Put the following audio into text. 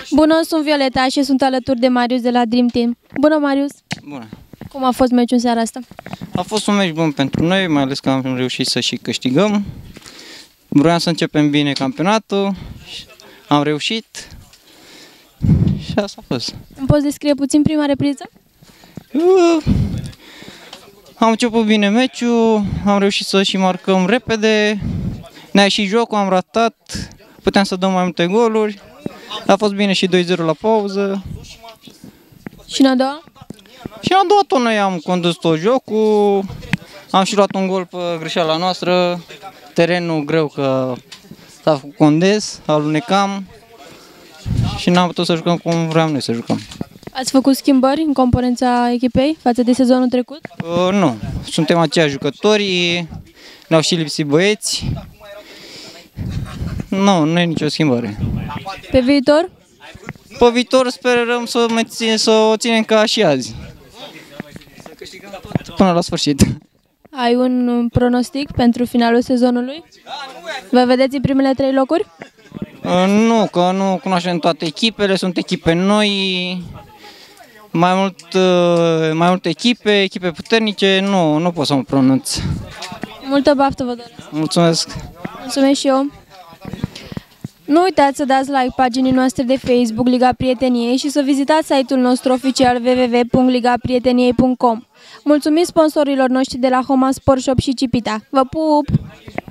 Bună, sunt Violeta și sunt alături de Marius de la Dream Team. Bună, Marius! Bună! Cum a fost meciul în seara asta? A fost un meci bun pentru noi, mai ales că am reușit să și câștigăm. Vroiam să începem bine campionatul, am reușit și asta a fost. Îmi poți descrie puțin prima repriză? Am început bine meciul, am reușit să și marcăm repede, ne-a ieșit jocul, am ratat, puteam să dăm mai multe goluri. A fost bine și 2-0 la pauză. Și în a doua? Și în a doua tot noi am condus tot jocul, am și luat un gol pe greșeala noastră, terenul greu că s-a făcut condes, alunecam și n-am putut să jucăm cum vreau noi să jucăm. Ați făcut schimbări în componența echipei față de sezonul trecut? Nu, suntem aceiași jucători, ne-au și lipsit băieți. Nu e nicio schimbare. Pe viitor? Pe viitor sperăm să o ținem ca și azi. Să câștigăm până la sfârșit. Ai un pronostic pentru finalul sezonului? Vă vedeți în primele 3 locuri? Nu, că nu cunoaștem toate echipele, sunt echipe noi, mai multe echipe puternice, nu pot să mă pronunț. Multă baftă vă doresc! Mulțumesc! Mulțumesc și eu! Nu uitați să dați like paginii noastre de Facebook Liga Prieteniei și să vizitați site-ul nostru oficial www.ligaprieteniei.com. Mulțumim sponsorilor noștri de la Homa Sport Shop și Cipita. Vă pup!